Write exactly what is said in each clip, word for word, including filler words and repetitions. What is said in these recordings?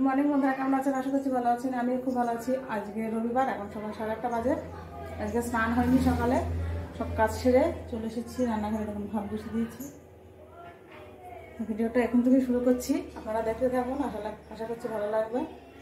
Morning বন্ধুরা, কেমন আছেন? আশা করছি ভালো আছেন। আমিও খুব ভালো আছি। আজকে রবিবার, এখন সকাল সাড়ে আটটা বাজে। আজকে স্নান হয়নি, সকালে সব কাজ সেরে চলে এসেছি রান্নাঘরে। তখন ভাত বসে দিয়েছি। ভিডিওটা এখন থেকে শুরু করছি, আপনারা দেখতে থাকুন। আশা আশা করছি ভালো লাগবে।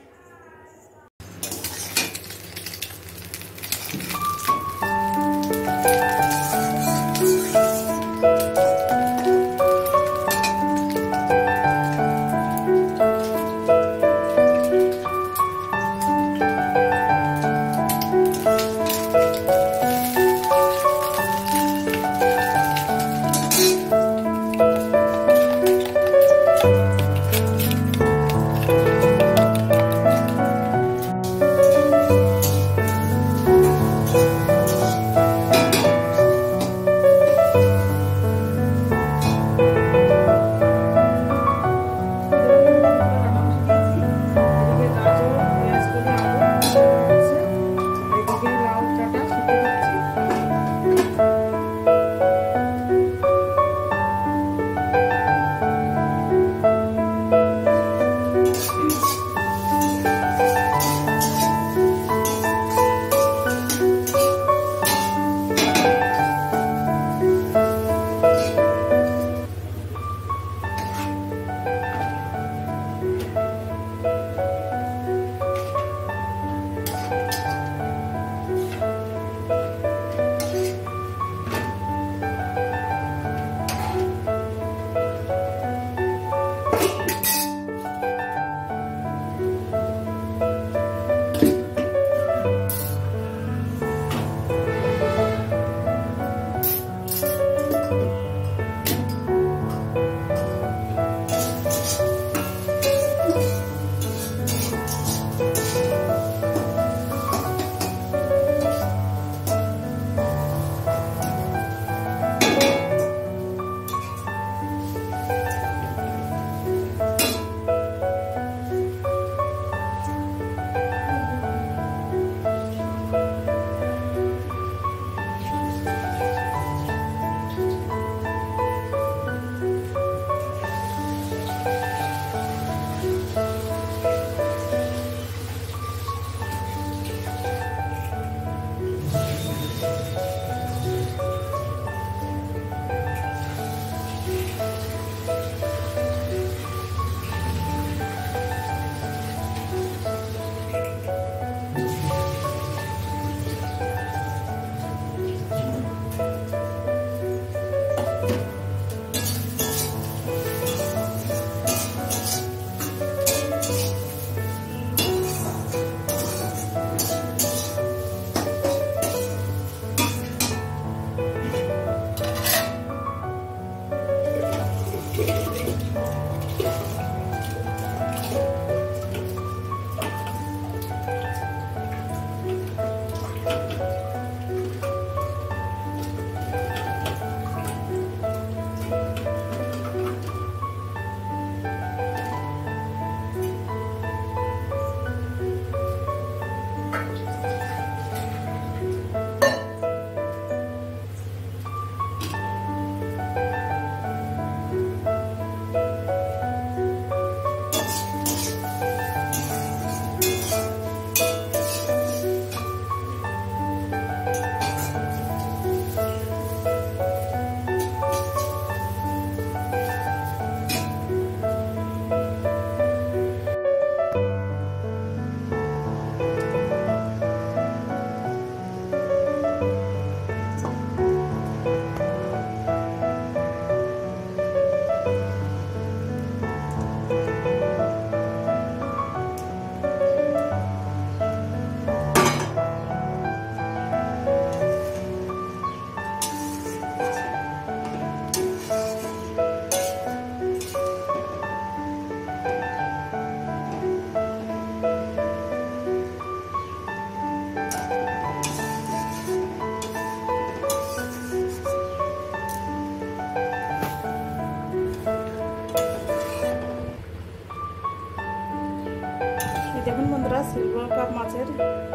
দেখুন বন্ধুরা, সিলভার কাপ মাছের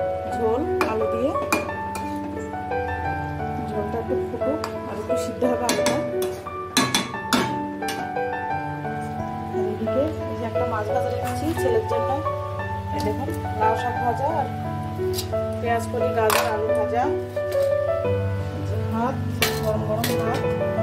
ঝোল আলু দিয়ে। ঝোলটা একটু ফুটুক আর একটু সিদ্ধ হবে আলুটা। এদিকে এই যে একটা মাছ ভাজা রেখেছি, ছেলের জন্য এই দেখুন লাউ শাক ভাজা আর পেঁয়াজ কলি গাজর আলু ভাজা, ভাত গরম গরম ভাত।